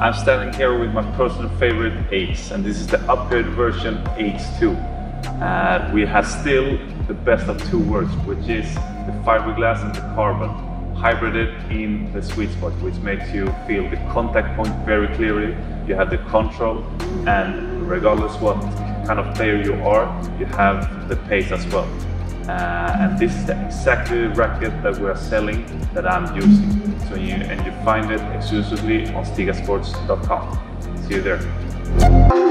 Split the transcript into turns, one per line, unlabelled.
I'm standing here with my personal favorite Ace, and this is the upgraded version Ace 2. We have still the best of two worlds, which is the fiberglass and the carbon, hybrided in the sweet spot, which makes you feel the contact point very clearly. You have the control, and regardless what kind of player you are, you have the pace as well. And this is the exactly racket that we are selling, that I'm using. So you find it exclusively on stigasports.com. See you there.